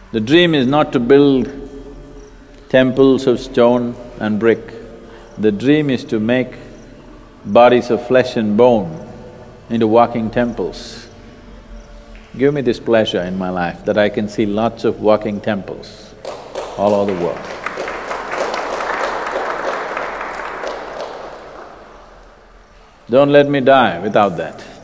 The dream is not to build temples of stone and brick. The dream is to make bodies of flesh and bone into walking temples. Give me this pleasure in my life that I can see lots of walking temples all over the world. Don't let me die without that.